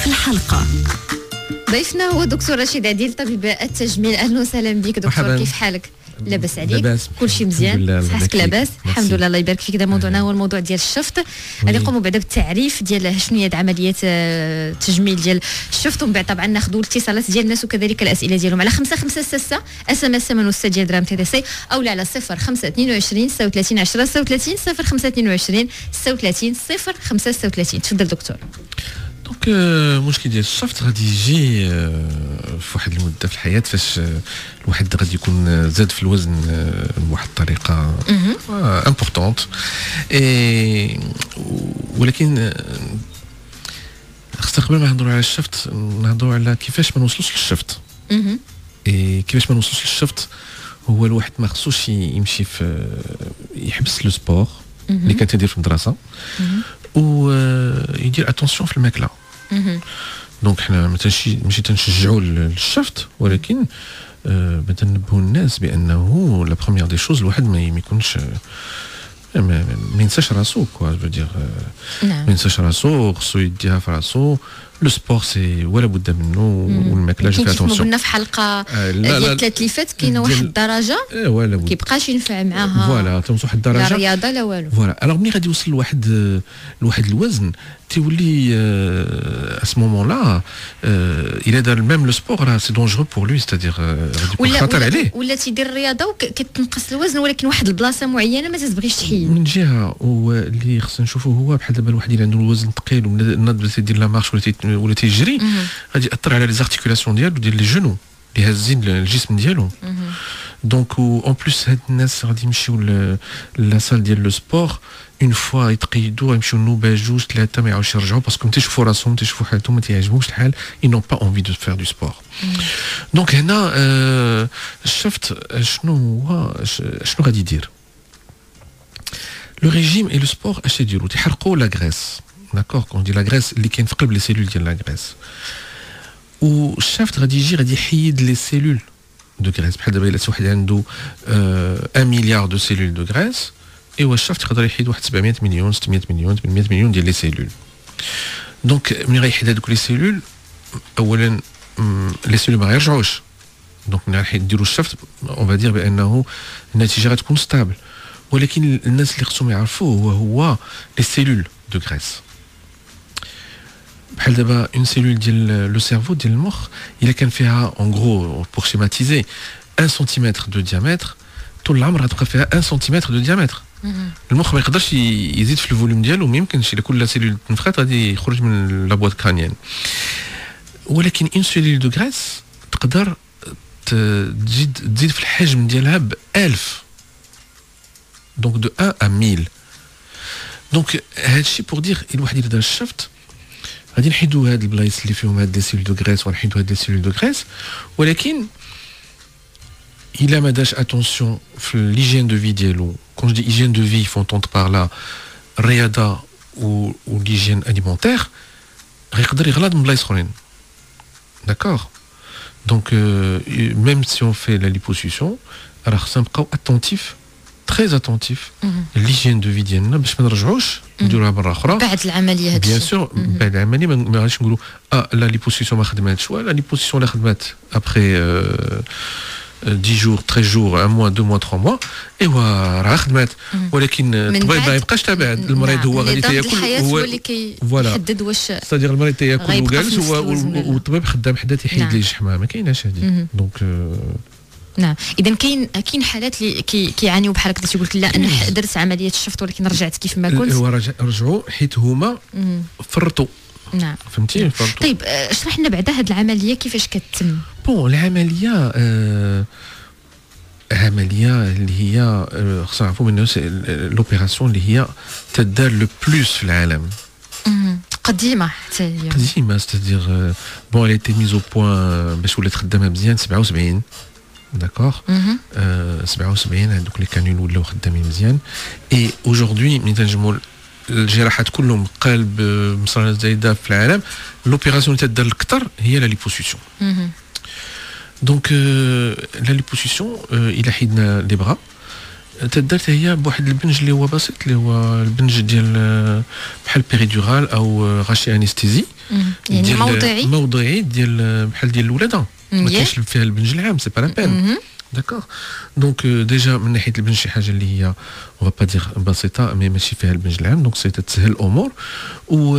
في الحلقة. ضيفنا هو دكتور رشيد عديل طبيب التجميل. اهلا وسهلا بك دكتور، كيف حالك؟ لاباس عليك؟ كلشي مزيان؟ صحتك لاباس؟ الحمد لله، الله يبارك فيك. هذا موضوعنا هو الموضوع ديال الشفط. غادي نقوموا بعدا بالتعريف ديال شنو هي عمليات التجميل ديال الشفط، ومن بعد طبعا ناخذوا الاتصالات ديال الناس وكذلك الاسئله ديالهم على 556 اس ام اس 6 ديال درهم تي سي او على 0522 36 10 36 0522 36 05 36. تفضل دكتور. دونك المشكل ديال الشفط غادي يجي في واحد المده في الحياه فاش الواحد غادي يكون زاد في الوزن بواحد الطريقه امبورطونت، ولكن خصنا قبل ما نهضروا على الشفط نهضروا على كيفاش ما نوصلوش للشفط. كيفاش ما نوصلوش للشفط هو الواحد ما خصوش يمشي في يحبس لو سبور اللي كان تيدير في المدرسه ويدير اتونسيون في الماكله. دونك حنا ماشي تنشجعوا للشفط، ولكن تنبهوا الناس بانه لا بروميير دي شوز الواحد ما يكونش ما ينساش راسو كوا جو دير، ما ينساش راسو، خصو يديها في راسو. لو سبور سي ولا بد منه، والماكله جو في اتونسيون. قلنا في حلقه ديال 3 اللي فات كاينه واحد الدرجه ولا بد كيبقاش ينفع معاها فوالا توصل واحد الدرجه لا رياضه لا والو. فوالا الوغ ملي غادي يوصل لواحد الوزن تيولي à ce moment-là il est dans le même le sport c'est dangereux pour lui, c'est-à-dire غادي يكون خطر عليه. ولا تيدير الرياضه وكتنقص الوزن، ولكن واحد البلاصه معينه ما تبغيش تحيد من جهه. واللي خصنا نشوفوا هو بحال دابا الواحد اللي عنده الوزن ثقيل وناض بدا تيدير لا مارش ولا تيجري، غادي ياثر على لي زارتيكولاسيون ديالو ديال لي جونو اللي هازين الجسم ديالو. دونك اون بليس هاد الناس غادي يمشيو لا سال ديال لو سبور اون فوا يتقيدوا يمشيو نوبه جوج ثلاثه ما يعاودوش يرجعوا باسكو تيشوفوا راسهم تيشوفوا حالتهم ما تيعجبهمش الحال، ils n'ont pas envie de faire du sport. دونك هنا الشفط شنو غادي يدير؟ لو ريجيم اي لو سبور اش يديروا؟ تيحرقوا لا غريس، داكور كون دي لا غريس اللي كاين في قلب لي سيلول ديال لا غريس. والشفط غادي يجي غادي يحيد لي سيلول دو غريس. بحال دابا الا واحد عنده 1 مليار دو سيلول دو غريس، ايوا الشفط يقدر يحيد واحد 700 مليون 600 مليون 800 مليون ديال لي سيلول. دونك ملي غيحيد هذوك لي سيلول اولا لي سيلول ما غيرجعوش. دونك ملي غيديروا الشفط اون فادير بانه النتيجه غتكون ستابل، ولكن الناس اللي خصهم يعرفوه هو لي سيلول دو غريس. بحال دابا اون سيلول ديال لو سيرفو ديال المخ الا كان فيها اون غرو بور سيماتيزي 1 سنتيمتر دو ديامتر، طول العمر غتبقى فيها 1 سنتيمتر دو ديامتر. المخ ما يقدرش يزيد في الفوليوم ديالو، ما يمكنش. الا كل سيلول تنفخات غادي يخرج من لابواط كرانيان. ولكن اون سيلول دو غريس تقدر تزيد في الحجم ديالها ب1000، دونك دو 1 à 1000. دونك هادشي بور دير الواحد يدير الشفط غادي نحيدو هاد البلايص اللي فيهم هاد لي سيلول دو غريس ونحيدو هاد لي سيلول دو غريس، ولكن il a ما داش اتونسيون في ليجين دو في ديالو. كون جو دي hygiène دو في فونتونت بار لا الرياضه و ليجين اليمونتير، غيقدر يغلط من بلايص اخرين. داكور دونك ميم سي اون في لا ليبوسيسيون راه خصنا نبقاو اتونتيف تري اتونتيف ليجين دو في ديالنا باش ما نرجعوش نديروها مره اخرى بعد العمليه. هادشي بيان سور بعد العمليه ما غاديش نقولوا لا ليبوسيسيون ما خدماتش، ولا ليبوسيسيون لا خدمات ابخي 10 جور 13 جور 1 موا 2 موا 3 موا ايوا راه خدمات. ولكن الطبيب ما يبقاش تابع المريض، هو غادي تياكل هو اللي كيحدد واش صدير المريض تياكل وجالس والطبيب خدام حدا تيحيد ليه الشحمه. ما كايناش هذه. دونك نعم. اذا كاين حالات اللي كيعانيوا بحال هكا تيقول لك لا انا درت عمليه الشفط ولكن رجعت كيف ما كنت. رجعوا حيت هما فرطوا. نعم فهمتي فرطوا. طيب اشرح لنا بعدا هذه العمليه كيفاش كتتم. بون العمليه عمليه اللي هي خصنا نعرفوا منها لوبيراسيون اللي هي تدار لو بلوس في العالم. قديمه حتى هي قديمه، ستادير بون اللي تي ميزو بوين باش ولات خدامه مزيان 77. داكور 77 هذوك لي كانوا ولاو خدامين مزيان. اي اوجوردي ملي تنجموا الجراحات كلهم قلب مصرانه زايده في العالم، لوبيراسيون اللي تدار الكثر هي لا ليبوسيسيون. دونك لا ليبوسيسيون الى حيدنا لي بغا تدرت هي بواحد البنج اللي هو بسيط اللي هو البنج ديال بحال بيريدورال او غاشي انستيزي يعني موضعي ديال بحال ديال الولاده ما كاينش فيها البنج العام سي با لا بين داكوغ دونك ديجا من ناحيه البنج شي حاجه اللي هي اون با دير بسيطه مي ماشي فيها البنج العام دونك سي تسهل الامور و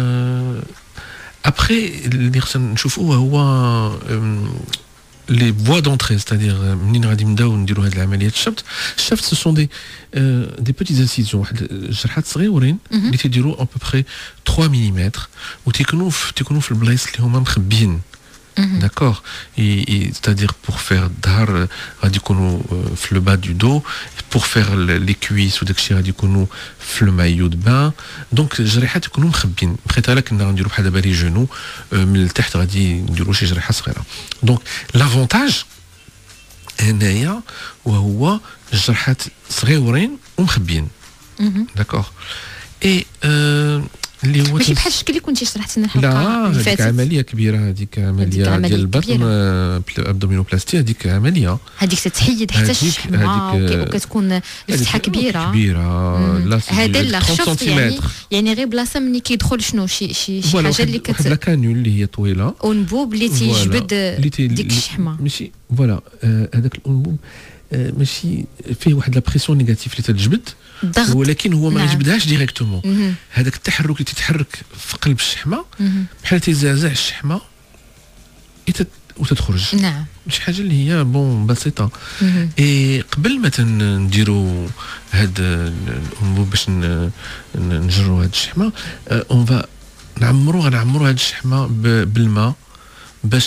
ابخي اللي خصنا نشوفوه هو les voies d'entrée, c'est-à-dire منين غادي نبداو نديروا هذه العمليات الشفط سو سون دي بيتيز انسيزيون واحد جرحات صغيورين اللي تيديروا ان بوبري 3 ملم وتيكونوا في البلايص اللي هما مخبيين d'accord c'est-à-dire pour faire الظهر غادي يكونوا في le bas du dos pour faire les cuisses وداكشي غادي يكونوا في le maillot de bain donc الجريحات يكونوا مخبيين بقيت لك كنا غنديروا بحال دابا لي جونو من التحت غادي نديروا شي جريحه صغيره donc l'avantage هنايا وهو الجرحات صغيورين ومخبيين d'accord et اللي هو ماشي بحال الشكل اللي كنتي شرحت لنا الحلقه اللي فاتت. لا عمليه كبيره هذيك عمليه ديال البطن ابدومينوبلاستي هذيك عمليه هذيك تتحيد حتى الشحمه وكتكون الفتحه كبيره لا هذا لا خشف يعني غير بلاصه ملي كيدخل شنو شي حاجه اللي واحد لا كانيول اللي هي طويله انبوب اللي تيجبد ديك الشحمه ماشي فوالا هذاك الانبوب ماشي فيه واحد لا بريسيون نيجاتيف اللي تتجبد ولكن هو ما يجبدهاش ديريكتومون هذاك التحرك اللي تتحرك في قلب الشحمه بحال تيزعزع الشحمه وتتخرج نعم شي حاجه اللي هي بون بسيطه اي قبل ما نديروا هاد الانبوب باش نجروا هاد الشحمه اون فا غنعمروا هاد الشحمه بالماء باش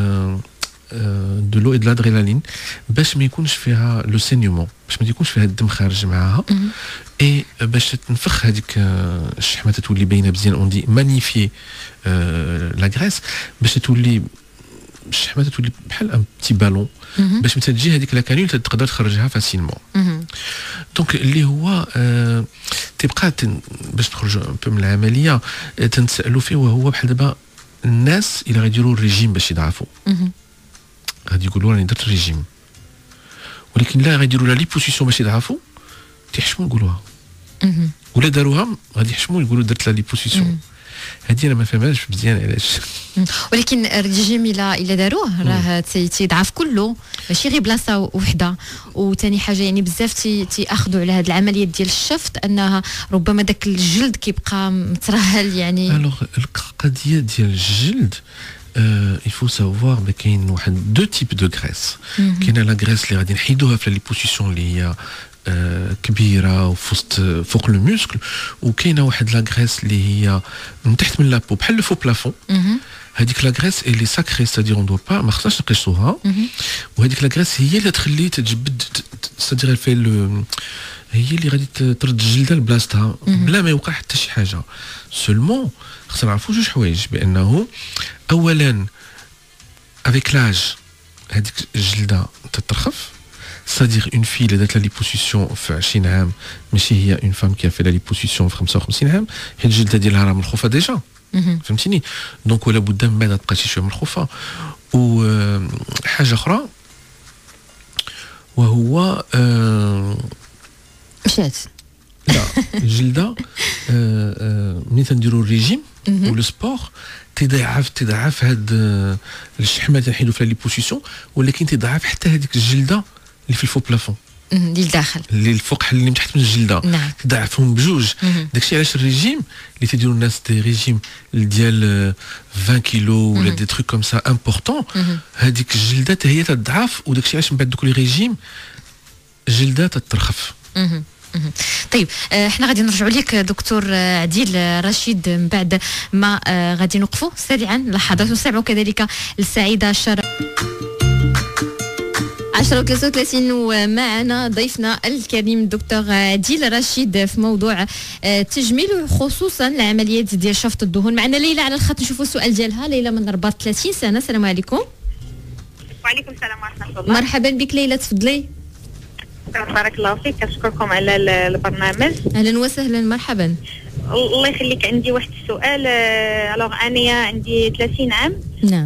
دو لو د لادرينالين باش ما يكونش فيها لو سينيومون باش ما يكونش فيها الدم خارج معاها اي باش تنفخ هذيك الشحمه تولي باينه مزيان اون دي مانيفي لا غريس باش تولي الشحمه تولي بحال ان بتي بالون باش متى تجي هذيك لا كانيول تقدر تخرجها فاسيلمون دونك اللي هو تبقى باش تخرج من العمليه تنسالوا فيه وهو بحال دابا الناس اللي غيديروا الريجيم باش يضعفوا غادي يقولوا راني درت ريجيم ولكن لا غيديروا لا ليبوسيسيون باش يضعفوا تيحشموا يقولوها ولا داروها غادي يحشموا يقولوا درت لا ليبوسيسيون هذه انا ما فهمهاش مزيان علاش ولكن الريجيم الا داروه راه تيضعف كله ماشي غير بلاصه وحده وثاني حاجه يعني بزاف تياخذوا على هذه العمليه ديال الشفط انها ربما داك الجلد كيبقى مترهل يعني الوغ القضيه ديال الجلد il faut savoir كاين واحد دو تيب دو غريس كاينه لا غريس اللي غادي نحيدوها في ليبوسيسيون اللي هي كبيره وفوسط فوق لو موسكل وكاينه واحد لا غريس اللي هي من تحت من لابو بحال لو فو بلافون هذيك لا غريس اللي ساكري ستادير اون دو با ما خصناش نقيسوها وهذيك لا غريس هي اللي تخلي تجبد ستادير في هي اللي غادي ترد الجلده لبلاصتها بلا ما يوقع حتى شي حاجه سولمون خصنا نعرفوا جوج حوايج بانه اولا افيك لاج هذيك الجلده تترخف c'est-à-dire une fille اللي دارت لا ليبوسيسيون في 20 عام ماشي هي اون فام كي في لا ليبوسيسيون في 55 عام حيت الجلده ديالها راه ملخوفه ديجا فهمتيني دونك ولا بد من بعد تبقى شي شويه ملخوفه وحاجه اخرى وهو مشات لا الجلده ملي تنديروا الريجيم ولو سبور تضاعف هاد الشحمه تنحيدوا فيها ليبوسيسيون ولكن تضاعف حتى هذيك الجلده اللي في الفو بلافون اللي الداخل اللي الفوق اللي من تحت من الجلده نعم. تضاعفهم بجوج داكشي علاش الريجيم اللي تيديروا الناس دي ريجيم ديال 20 كيلو ولا دي تروك كوم سا امبورطون هذيك الجلده هي تضعف وداكشي علاش من بعد دوك لي ريجيم الجلده تترخف طيب احنا غادي نرجعوا لك دكتور عديل رشيد من بعد ما غادي نوقفوا سريعا لحظات ونسمعوا كذلك السعيده شر 10:33 ومعنا ضيفنا الكريم الدكتور عديل رشيد في موضوع تجميل خصوصا العمليات ديال شفط الدهون. معنا ليلى على الخط نشوفوا السؤال ديالها. ليلى من الرباط 30 سنه. السلام عليكم. وعليكم السلام ورحمه الله. مرحبا بك ليلى تفضلي. بارك الله فيك كنشكركم على البرنامج. اهلا وسهلا مرحبا. الله يخليك عندي واحد السؤال. الوغ انايا عندي 30 عام نعم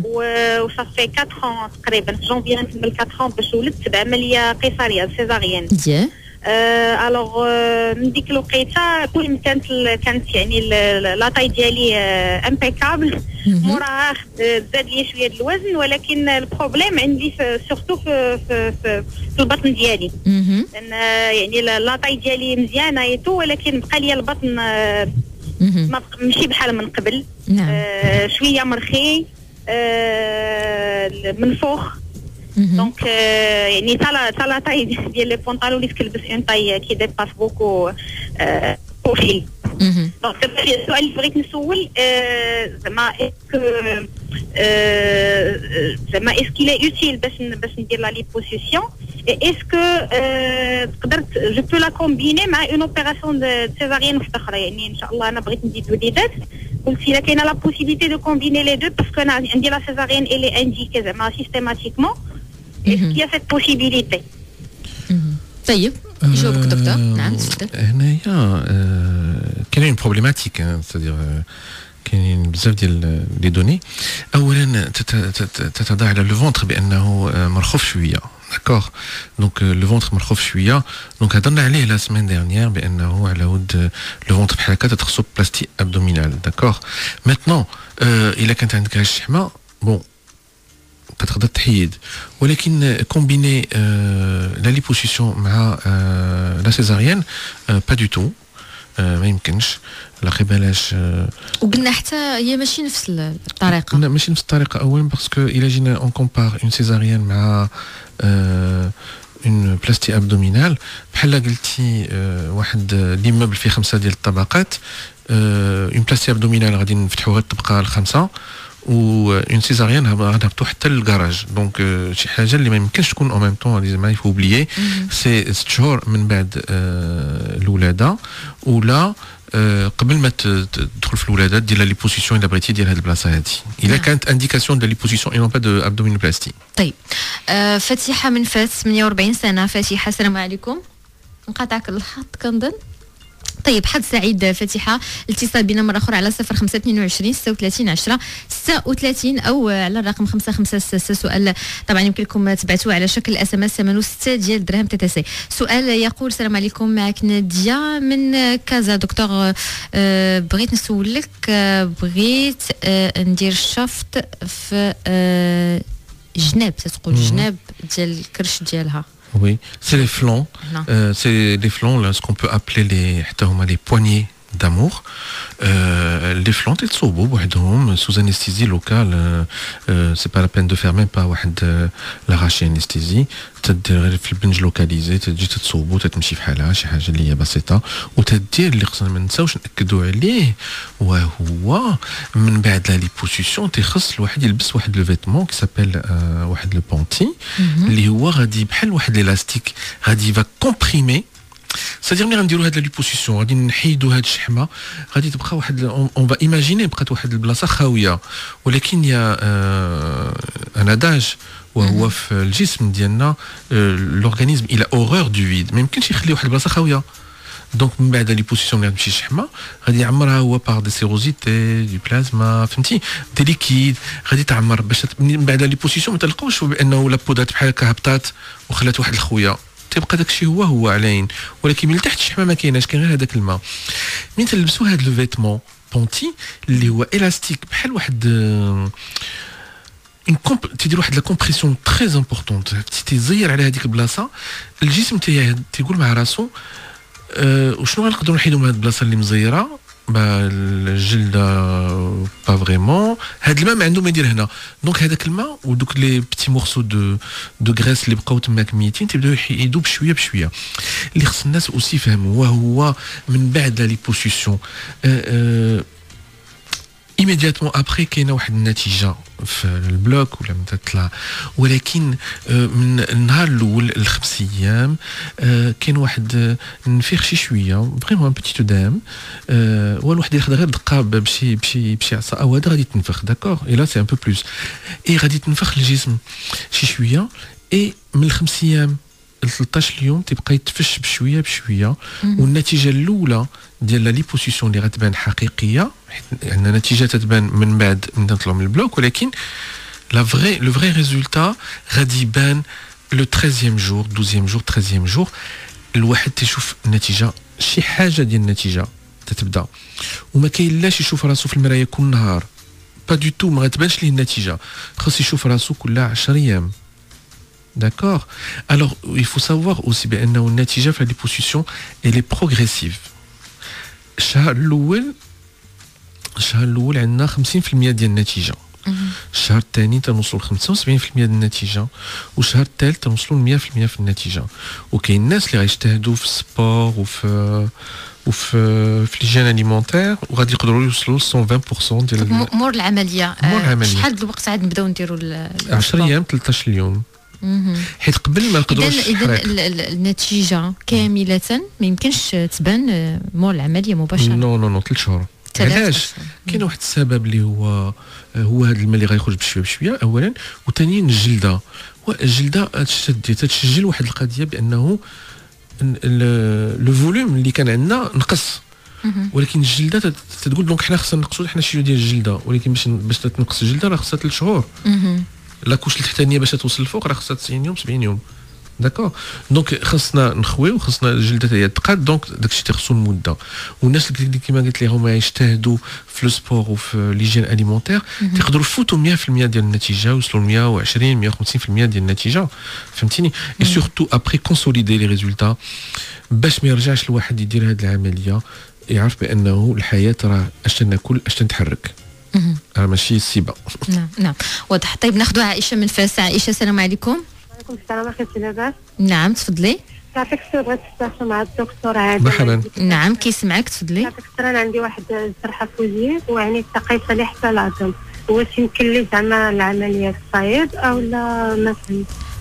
وصافي 4 ans تقريبا في جونفي غنكمل 4 ans باش ولدت بعمليه قيصريه سيزاريان الوغ من ديك الوقيته كل ما كانت يعني لا طاي ديالي امبيكابل. موراها زاد لي شويه الوزن، ولكن البروبليم عندي سورتو في البطن ديالي. لان يعني لا طاي ديالي مزيانه ايتو، ولكن بقى لي البطن ماشي بحال من قبل. شويه مرخي منفوخ. دونك يعني تا لا طاي ديال لي بونطالون اللي تلبس اون طاي كي ديباس بوكو بروفيل. دونك السؤال اللي بغيت نسول زعما اسكو لي اوتيل باش ندير لا ليبوسيسيون، اسكو تقدر جو بو لا كومبيني مع اون اوبيراسيون دو سيزاريان واحده اخرى. يعني ان شاء الله انا بغيت نزيد وليدات، قلت الا كاينه لا بوسيبيتي دو كومبيني لي دو باسكو انا عندي لا سيزاريان اللي انديكي زعما سيستيماتيكمون. اسكو يا سيت بوسيبيليتي؟ طيب يجاوبك دكتور. نعم تفضل. هنايا كاين بروبليماتيك، c'est-à-dire كاين بزاف ديال لي دوني. اولا تتضاع على لو فونتر بانه مرخوف شويه، داكوغ. دونك لو فونتر مرخوف شويه، دونك هضرنا عليه لا سيمين ديرنيير بانه على ود لو فونتر بحال هكا تتخصو بلاستي ابدومينال، داكوغ. ميتنون الا كانت عندك الشحمه بون تقدر تحيد، ولكن كومبيني لا ليبوسيسيون مع لا سيزاريان با دو تو، ما يمكنش. لا بلاش. وقلنا حتى هي ماشي نفس الطريقه. لا ماشي نفس الطريقه. اولا باسكو الا جينا اون كومبار اون سيزاريان مع اون بلاستي ابدومينال، بحال قلتي واحد ليموبل فيه 5 ديال الطبقات، اون بلاستي ابدومينال غادي نفتحوها تبقى ل5، و اون سيزاريان غنهبطو حتى للكراج. دونك شي حاجه اللي ما يمكنش تكون او ميم طون، زعما يفو اوبليي سي 6 شهور من بعد الولاده، ولا قبل ما تدخل في الولاده دير لا ليبوسيسيون الا بغيتي ديال هاد البلاصه هادي، الا كانت انديكاسيون ديال ليبوسيسيون اي نون با دو ابدومينوبلاستي. طيب فاتحه من فاس 48 سنه. فاتحه السلام عليكم. نقاطعك الخط كنظن. طيب حد سعيد فاتحه، الاتصال بنا مره اخرى على 0522 36 10 36 او على الرقم 5566. سؤال طبعا يمكن لكم تبعتوه على شكل اس ام اس ثمنه 6 ديال درهم تي سي. سؤال يقول السلام عليكم، معك ناديه من كازا. دكتور بغيت نسولك، بغيت ندير شفط في جناب، تقول جناب ديال الكرش ديالها. Oui, c'est les flancs. C'est les flancs, là, ce qu'on peut appeler les poignées d'amour. Les flancs تتصوبوا بوحدهم sous anesthésie locale. C'est pas la peine de faire même pas واحد l'arraché anesthésie. تدير غير في البنج لوكاليزي، تجي تتصوبوا تتمشي بحالها شي حاجه اللي هي بسيطه، وتدير اللي خصنا ما نساوش ناكدوا عليه وهو من بعد لا ليبوسيسيون تيخص الواحد يلبس واحد لو فيتمون كي سابيل واحد لو بونتي اللي هو غادي بحال واحد ليلاستيك غادي فا كومبريمي. سادير ملي غنديرو هاد لا ليبوسيسيون غادي نحيدو هاد الشحمه، غادي تبقى واحد اون فا ايماجيني بقات واحد البلاصه خاويه، ولكن يا ان اداج وهو في الجسم ديالنا لورغانيزم الى اورور دو فيد، ما يمكنش يخلي واحد البلاصه خاويه. دونك من بعد ليبوسيسيون اللي غتمشي الشحمه غادي يعمرها هو بار دي سيروزيتي دي بلازما، فهمتي، دي ليكيد غادي تعمر باش من بعد ليبوسيسيون ما تلقاوش بانه لا بودات بحال هكا هبطات وخلات واحد الخويه، تيبقى داكشي هو علاين، ولكن من تحت الشحمه ما كايناش، كاين غير هذاك الماء. من تلبسوا هذا لو فيتمون بونتي اللي هو الاستيك بحال واحد تيدير واحد لا كومبريسيون تري امبورطونت، تيزير على هذيك البلاصه، الجسم تيقول مع راسو وشنو غنقدروا نحيدوا من هذه البلاصه اللي مزيره، الجلد با فريمون، هذا الماء ما عنده ما يدير هنا. دونك هذاك الماء ودوك لي بتي مورسو دو غريس اللي بقاو تماك ميتين تيبداو يحيدوا بشويه بشويه. اللي خص الناس اوسي يفهموا وهو من بعد لا ليبوسيسيون ايميدياتمون ابري كاينه واحد النتيجه في البلوك ولا متى تطلع، ولكن من النهار الاول ل5 ايام كاين واحد نفيخ شي شويه فريمون بيتي دام، والواحد ياخذ غير دقه بشي عصا او هذا غادي تنفخ، داكور، اي لا سي ان بو بلوس، اي غادي تنفخ الجسم شي شويه، اي من 5 ايام ل 13 يوم تيبقى يتفش بشويه بشويه، والنتيجه الاولى ديال لا ليبوسيسيون اللي غتبان حقيقيه، عندنا نتيجه تتبان من بعد من نطلعوا من البلوك، ولكن لو فري ريزولتا غادي يبان لو 13e جور 12e جور 13e جور. الواحد تيشوف النتيجه شي حاجه ديال النتيجه تتبدا وما كاينلاش يشوف راسو في المرايه كل نهار با دو تو ما غتبانش ليه النتيجه خاص يشوف راسو كل 10 ايام d'accord alors il faut savoir aussi بانه النتيجه في هذه البوزيسيون elle est progressive الشهر الاول عندنا 50% ديال النتيجه الشهر الثاني تنوصلوا ل 75% ديال النتيجه والشهر الثالث تنوصلوا ل 100% في النتيجه وكاين الناس اللي غيجتهدوا في السبور وفي ليجين اليمونتير وغادي يقدروا يوصلوا ل 120% ديال مور العمليه شحال د الوقت عاد نبداو نديروا 10 ايام 13 يوم حيت قبل ما نقدروش اذا النتيجه كامله ما يمكنش تبان مور العمليه مباشره نو 3 شهور علاش كاين واحد السبب اللي هو هذا الماء اللي غيخرج بشويه بشويه اولا وثانيا الجلده تسجل واحد القضيه بانه لو فوليوم اللي كان عندنا نقص ولكن الجلده تقول دونك حنا خصنا نقصوا حنا شي ديال الجلده ولكن باش تنقص الجلده راه خصها 3 شهور لا كوش التحتانيه باش توصل للفوق راه خصها 90 يوم 70 يوم داكور دونك خصنا نخويو خصنا الجلده هي تقاد دونك داكشي تيخصو المده والناس اللي كيما قلت لي هما يجتهدوا في لو سبور وفي ليجين اليمونتير تيقدروا يفوتوا 100% ديال النتيجه ويوصلوا ل 120 150% ديال النتيجه فهمتيني اي سورتو ابري كونسوليدي لي ريزولتا باش ما يرجعش الواحد يدير هذه العمليه يعرف بانه الحياه راه اش تناكل اش تنتحرك راه ماشي السيبه نعم واضح طيب ناخذ عائشه من فاس عائشه السلام عليكم وعليكم السلام اختي لاباس نعم تفضلي يعطيك الصحه بغيت نستفسر مع الدكتور عادل مرحبا نعم كيسمعك تفضلي يعطيك الصحه انا عندي واحد الجرحه فوزيه ويعني تقيت لي حتى العظم واش يمكن لي زعما العمليه الصيد او لا مثلا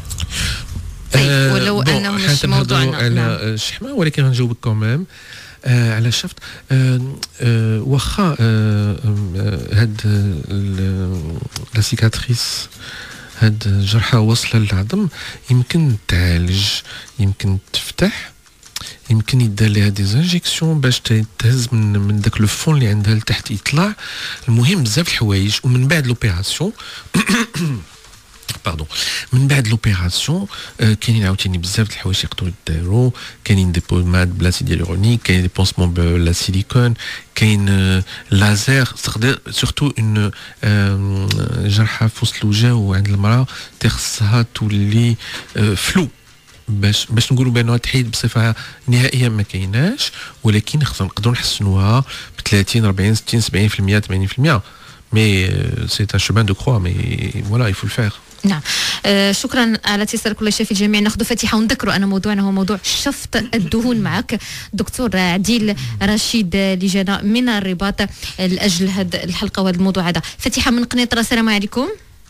ولو انه مش موضوعنا على الشحمه ولكن غنجاوبك كوميم على الشفط واخا هاد لا سيكاتريس هاد الجرحى واصله للعظم يمكن تعالج يمكن تفتح يمكن يدار ليها دي انجيكسيون باش تهز من داك لو فون اللي عندها لتحت يطلع المهم بزاف الحوايج ومن بعد لوبيراسيون باردون من بعد لوبيراسيون كاينين عاوتاني بزاف د الحوايج يقدروا يداروا كاينين دي بوماد بلاسيد هيالورونيك كاين دي بونسمون بلا سيليكون كاين لازير تقدر سورتو اون جرحه في وسط الوجه وعند المراه تخصها تولي فلو باش نقولوا بانه تحيد بصفه نهائيه ما كايناش ولكن خصنا نقدروا نحسنوها ب 30 40 60 70% 80% مي سي ان شومان دو كروا مي فوالا يفو الفير نعم شكرا على اتصالك الله يشافي الجميع ناخذ فاتحه ونذكروا ان موضوعنا هو موضوع شفط الدهون معك دكتور عديل رشيد اللي جانا من الرباط لاجل هذه الحلقه وهذا الموضوع هذا فاتحه من قنيطره السلام عليكم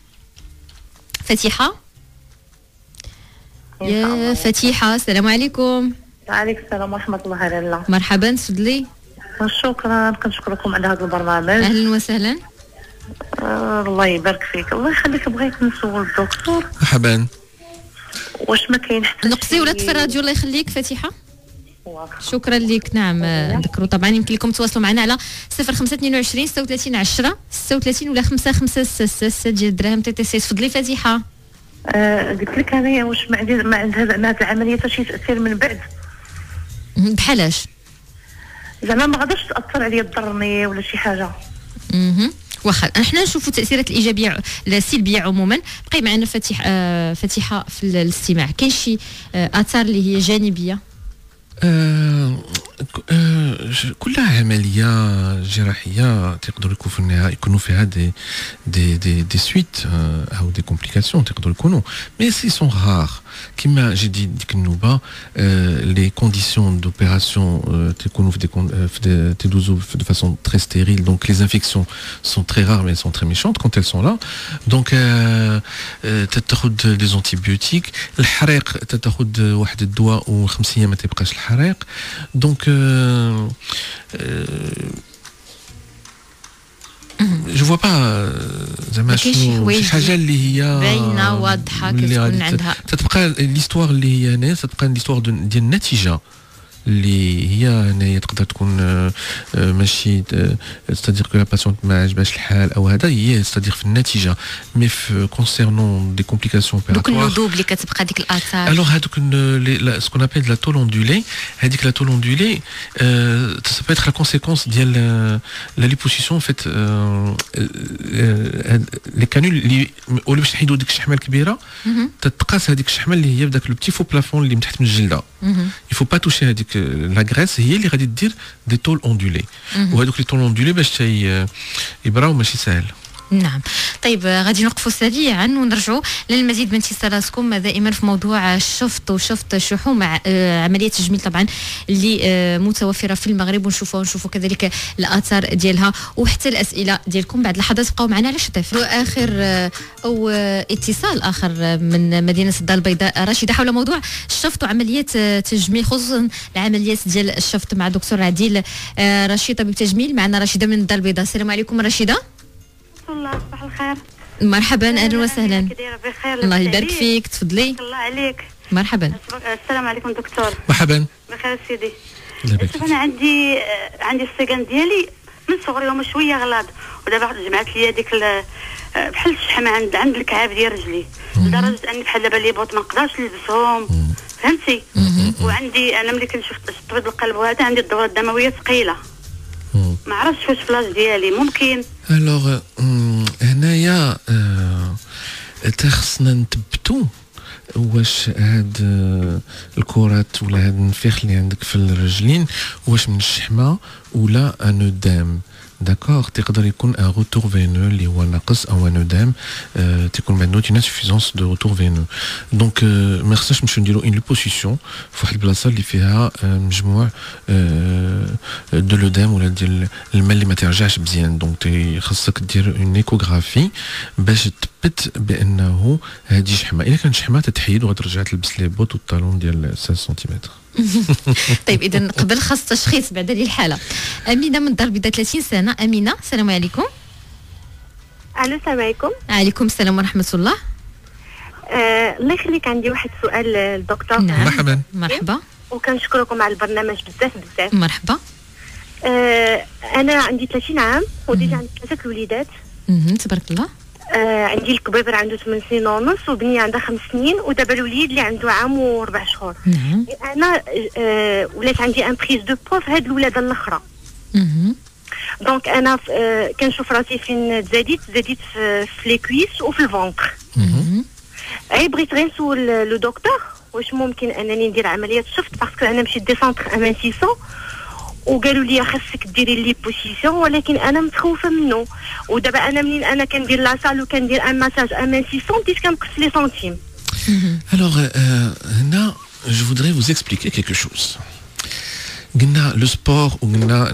فاتحه يا فاتحه السلام عليكم وعليكم السلام ورحمه الله وبركاته مرحبا تفضلي شكرا كنشكركم على هذا البرنامج اهلا وسهلا الله يبارك فيك الله يخليك بغيت نسول الدكتور مرحبا واش ما كاين حتى نقصي ولا تفي الراديو الله يخليك فاتحه شكرا لك نعم نذكروا طبعا يمكن لكم تواصلوا معنا على 0522 36 10 36 ولا 5566 ديال الدراهم تي سي تفضلي فاتحه قلت لك انا واش ما عند هذه العمليه حتى شي تاثير من بعد بحالاش زعما ما غاديش تاثر عليا تضرني ولا شي حاجه واخا احنا نشوفوا التاثيرات الايجابيه السلبيه عموما بقي معنا فاتحه في الاستماع كاين شي اثار اللي هي جانبيه كلها عمليه جراحيه تقدر يكونوا فيها دي سويت او دي كومبليكاسيون تقدر يكونوا مي سي سون رار كما جي ديك النوبه لي كونديسيون دوبيراسيون تكونوا في تدوزو de façon très stérile donc les infections sont très rares mais elles sont très méchantes quand elles sont là donc تاخذ des antibiotiques الحريق تاخذ واحد الدواء و5 ايام ما تبقاش الحريق donc je vois pas زعما شي حاجه اللي هي باينه واضحه كتكون عندها تتبقى ليستوار اللي هي هنا تتبقى ليستوار ديال النتيجه اللي هي هنايا تقدر تكون ماشي ستادير كو لا باسيونت ما عجبهاش الحال او هذا هي ستادير في النتيجه مي في كونسيرنون دي كومبليكاسيون اوبيراتوار دوك الندوب اللي كتبقى ديك الاثار الوغ هذوك سكون ابيل لا تول اوندولي هذيك لا تول اوندولي سا بو اتر لا كونسيكونس ديال لا ليبوسيسيون فيت لي كانول اللي ولا باش نحيدوا ديك الشحمه الكبيره تتقاس هذيك الشحمه اللي هي بداك لو بتي فو بلافون اللي من تحت من الجلده يفو با توشي هذيك لا غريس هي اللي غادي دير دي تول اوندولي وهذوك لي تول اوندولي باش يبراو ماشي ساهل. نعم. طيب غادي نوقفوا سريعا ونرجعوا للمزيد من اتصالاتكم دائما في موضوع الشفط وشفط الشحوم عمليه تجميل طبعا اللي متوفره في المغرب ونشوفوا كذلك الاثار ديالها وحتى الاسئله ديالكم بعد لحظات. بقاو معنا على شتاف. اخر او اتصال اخر من مدينه الدار البيضاء رشيده حول موضوع الشفط وعمليات تجميل خصوصا العمليات ديال الشفط مع دكتور عديل رشيد طبيب تجميل. معنا رشيده من الدار البيضاء. السلام عليكم رشيده. الله صباح الخير. مرحبا اهلا وسهلا. بخير الله يبارك فيك تفضلي. الله عليك. مرحبا. السلام عليكم دكتور. مرحبا. بخير سيدي. شوف انا عندي السكن ديالي من صغري هما شويه غلاظ ودابا جمعت لي هذيك بحال الشحمه عند الكعاب ديال رجلي لدرجه اني بحال دابا لي بوط ما نقدرش نلبسهم فهمتي. وعندي انا ملي كنشوف طبيب القلب وهذا عندي الدوره الدمويه ثقيله ما عرفتش واش فلاش ديالي ممكن. الوغ هنايا خصنا نثبتوا واش هاد الكرات ولا هاد النفيخ اللي عندك في الرجلين واش من الشحمه ولا ان ادام. داكوغ تقدر يكون ان روتور فينو اللي هو ناقص او ان ادام تكون عندنا اون انسوفيزونس دو روتور فينو. دونك ما خصناش نمشيو نديرو اون ليبوسيسيون في واحد البلاصه اللي فيها مجموع دو لودام ولا ديال الماء اللي ما ترجعش مزيان. دونك خاصك دير اون ايكوغرافي باش تثبت بانه هذه شحمه. الا كانت شحمه تتحيد وغترجع تلبس لي بوط والطالون ديال 5 سنتيمتر. طيب اذا قبل خاص تشخيص بعد هذه الحاله. امينه من الدار البيضاء 30 سنه. امينه السلام عليكم. الو السلام عليكم. وعليكم السلام ورحمه الله. الله يخليك عندي واحد سؤال للدكتور. نعم. مرحبا. مرحبا. وكنشكركم على البرنامج بزاف. مرحبا. انا عندي 30 عام وديجا عندي 3 الوليدات. تبارك الله. عندي الكبير عنده 8 سنين ونص وبنيه عندها 5 سنين ودابا الوليد اللي عنده عام و4 شهور. نعم. انا ولات عندي ان بريز دو بوا في هاد الولاده الاخرى. دونك انا كنشوف راسي فين تزاديت في لي كويس وفي الفونتر. بغيت غير نسول لو دكتور واش ممكن انني ندير عمليه شفط باسكو انا مشيت دي سونتر امانسيسون وقالوا لي خاصك ديري لي بوسيسيون ولكن انا متخوفه منه. ودابا انا منين انا كندير لاصال وكندير ان مساج امانسيسون بديت كنقص لي سنتيم. Alors هنا je voudrais vous expliquer quelque chose. قلنا le sport وقلنا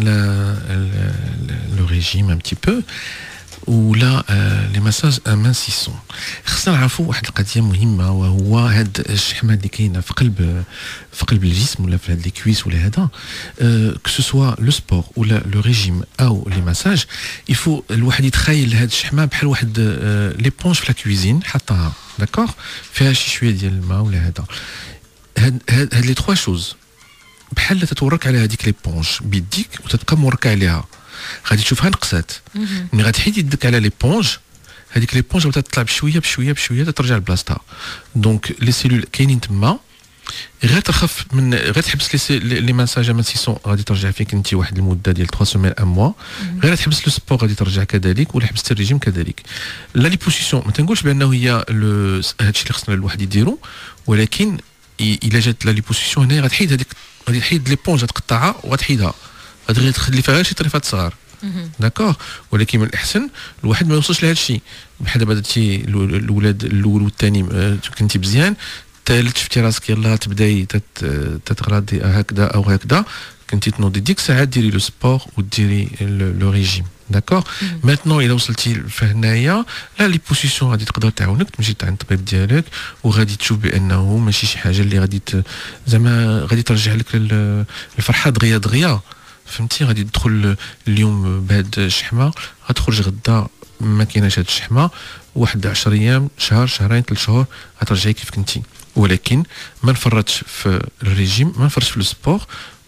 le régime un petit peu ولا لي مساج امانسيسون. خصنا نعرفوا واحد القضيه مهمه وهو هاد الشحمه اللي كاينه في قلب الجسم ولا في هاد لي كويس ولا هذا كو سوا لو سبور ولا لو ريجيم او لي مساج يفو الواحد يتخيل هاد الشحمه بحال واحد لي بونج في لا كويزين حطها داكوغ فيها شي شويه ديال الماء ولا هذا. هاد لي 3 شوز بحال تتورك على هذيك لي بونج بيديك وتتبقى مورك عليها غادي تشوفها نقصات. ملي غتحيد يدك على لي بونج هذيك لي بونج غتطلع بشويه ترجع لبلاصتها. دونك لي سيلول كاينين تما غير تخف من غير تحبس لي مساج امانسيسون غادي ترجع فيك انت واحد المده ديال 3 سيمين ان موا. غير تحبس لو سبور غادي ترجع كذلك ولا حبست الريجيم كذلك. لا لي بوسيسيون ما تنقولش بانه هي هادشي اللي خصنا الواحد يديرو ولكن الا جات لا لي بوسيسيون هنا غتحيد هذيك غادي تحيد لي بونج تقطعها وغتحيدها غادي تخلي فيها شي طريفات صغار داكوغ. ولكن من الاحسن الواحد ما يوصلش لهذا الشيء بحال دابا درتي الولاد الاول والثاني كنتي مزيان الثالث شفتي راسك يلاه تبداي تتغلطي هكذا او هكذا كنتي تنوضي ديك الساعه ديري لو سبور وديري لو ريجيم داكوغ. ماتنون الا وصلتي فهنايا لا لي بوسيسيون غادي تقدر تعاونك تمشي عند الطبيب ديالك وغادي تشوف بانه ماشي شي حاجه اللي غادي زعما غادي ترجع لك الفرحه دغيا فهمتي. غادي تدخل اليوم بهاد الشحمه غتخرج غدا ما كايناش هاد الشحمه واحد 10 ايام شهر شهرين 3 شهور غترجعي كيف كنتي. ولكن ما نفرطش في الريجيم ما نفرطش في السبور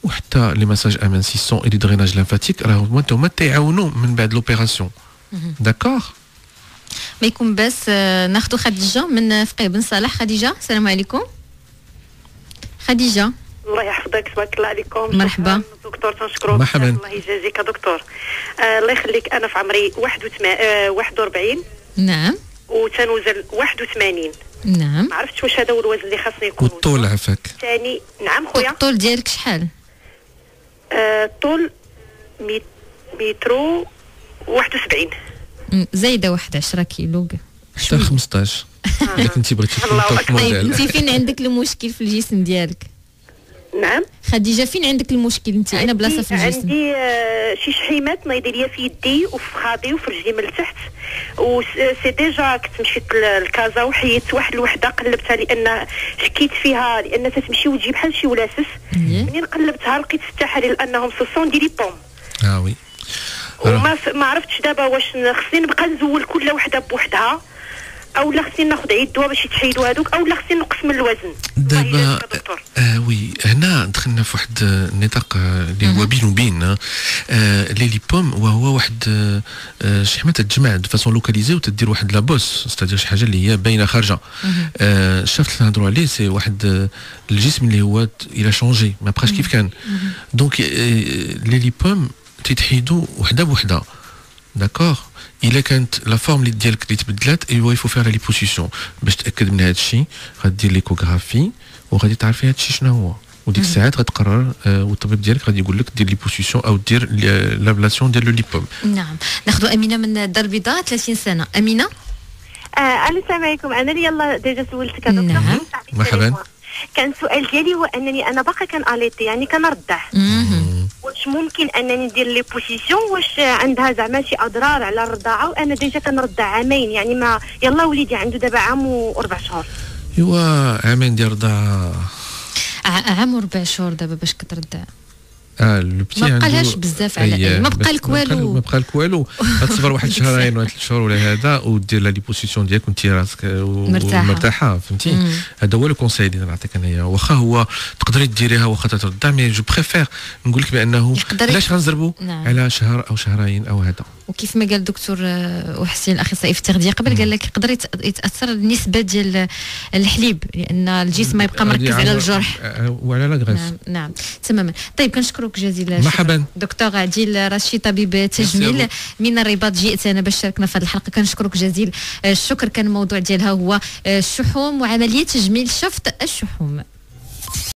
وحتى لي مساج امانسيسون اي لي دريناج ليمفاتيك راهو هما تيعاونوا من بعد لوبيراسيون. داكور. ما يكون بس ناخذ خديجه من فقيه بن صالح. خديجه السلام عليكم. خديجه الله يحفظك تبارك الله عليكم. مرحبا دكتور تنشكروك. مرحبا. الله يجازيك دكتور. الله يخليك. انا في عمري 41. نعم. وتنوزن 81. نعم. ما عرفتش واش هذا هو الوزن اللي خاصني يكون. والطول عفاك ثاني. نعم خويا. الطول ديالك شحال؟ الطول مترو 71. زايده 10 كيلو حتى 15. الا كنتي بغيتي تكون توب موديل. طيب انت فين عندك المشكل في الجسم ديالك؟ نعم خديجه فين عندك المشكل انت؟ اين بلاصه في الجسم؟ عندي شي شحيمات نايضه ليا في يدي وفي خاضي وفي رجلي من التحت. و سي ديجا كنت مشيت للكازا وحيدت واحد الوحده قلبتها لان شكيت فيها لان تتمشي وتجي بحال شي ولاسس. منين قلبتها لقيت التحاليل لانهم سوسون دي لي بوم. وي. وما عرفتش دابا واش خصني نبقى نزول كل وحده بوحدها او لا خصني ناخذ عيدوا باش يتحيدوا هذوك او لا خصني نقص من الوزن. دابا وي هنا دخلنا في واحد النطاق اللي هو بين وبين لي ليبوم وهو واحد شحمه تتجمع دو فاسون لوكاليزي وتدير واحد لابوس ستادير شي حاجه اللي هي باينه خارجه. شفت اللي نهضروا عليه سي واحد الجسم اللي هو الى شونجي ما بقاش كيف كان. دونك لي ليبوم تيتحيدوا وحده بوحده. داكور. الا كانت لا فورم اللي ديالك اللي تبدلات ايوا يفو فيها لا ليبوسيسيون باش تاكد من هذا الشيء. غدير ليكوغرافي وغادي تعرفي هذا الشيء شنو هو وديك الساعات غتقرر والطبيب ديالك غادي يقول لك دير ليبوسيسيون او دير لابلاسيون ديال لو ليبوم. نعم. ناخذ امينه من الدار البيضاء 30 سنه. امينه. السلام عليكم. انا اللي يلا ديجا سولتك دكتور. نعم. مرحبا. كان السؤال ديالي هو انني انا باقا كناليتي يعني كنرضع. واش ممكن انني ندير لي بوزيسيون واش عندها زعما شي اضرار على الرضاعه وانا ديجا كنرضع عامين يعني ما يلا وليدي عنده دابا عام و4 شهور. ايوا عامين ديال الرضاعه. عام و4 شهور دابا باش كترضع. البتي ما بقالهاش بزاف على ما بقى لك والو. ما بقى لك والو. غتصبر واحد شهرين ولا 3 شهور ولا هذا ودير لا ليبوسيسيون ديالك وانت راسك مرتاحه فهمتي. هذا هو لو كونساي اللي نعطيك انايا. واخا هو تقدري ديريها واخا ترضع مي جو بريفير نقول لك بانه علاش غنزربوا على شهر او شهرين او هذا. وكيف ما قال الدكتور وحسين الاخصائي في التغذيه قبل قال لك يقدر يتاثر النسبه ديال الحليب لان الجسم ما يبقى مركز على الجرح وعلى لا غريس. نعم تماما. طيب كنشكرك جزيلا. مرحبا دكتور عادل رشيد طبيب تجميل من الرباط جئت انا باش شاركنا في هذه الحلقه. كنشكرك جزيل الشكر. كان الموضوع ديالها هو الشحوم وعمليه تجميل شفط الشحوم.